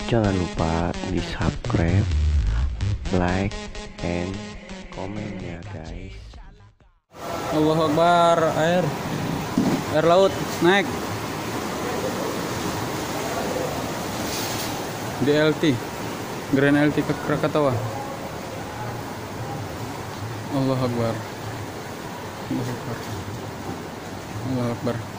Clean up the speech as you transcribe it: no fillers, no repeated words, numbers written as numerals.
Jangan lupa di subscribe, like, and comment ya guys. Allahu Akbar, air laut naik di LT Grand LT ke Krakatau. Allahu Akbar, Allahu Akbar, Allahu Akbar.